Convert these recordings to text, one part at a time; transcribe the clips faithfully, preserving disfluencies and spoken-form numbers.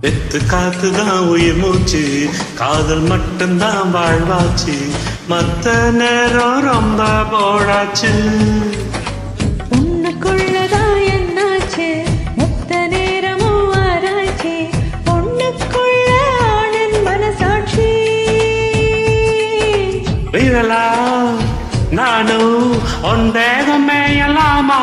எத்து காத்துதான் உயிர் மூச்சு, காதல் மட்டும்தான் வாழ்வாச்சு, மத்த நேரம் ரொம்ப போடாச்சு. உன்னுக்குள்ளதான் என்னாச்சு, மொத்த நேரமும் ஆராய்ச்சி, பொண்ணுக்குள்ள ஆணின் மனசாட்சி. விரலா நானும் உன் தேகம் மேயலாமா?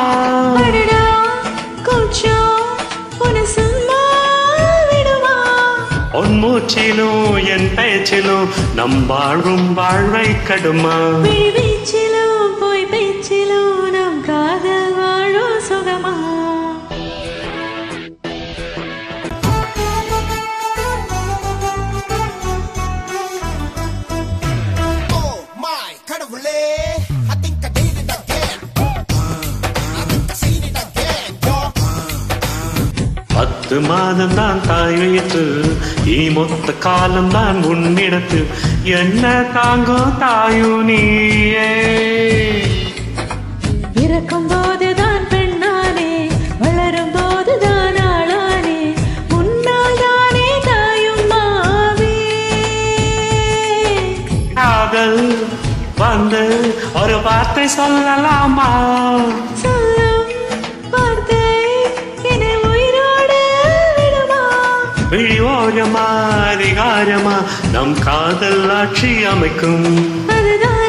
உன் மூச்சிலும் என் பேச்சிலும் நம் வாழும் வாழ்வை கடுமா? வீச்சிலும் போய் பேச்சிலும் நம் காதல் வாழும் சுகமா? பத்து மாதம் தான் தாய் வயிற்று, ஈ மொத்த காலம் தான் உன்னிடத்து, என்ன தாங்கோ தாயு நீயே. இறக்கும் போதுதான் பெண்ணானே, வளரும் போதுதான் ஆளானே, முன்னால் தானே தாயும் மாவே. காதல் வந்து ஒரு வார்த்தை சொல்லலாமா? விழியோரமா அதிகாரமா நம் காதல் ஆட்சி அமைக்கும். அதுதான்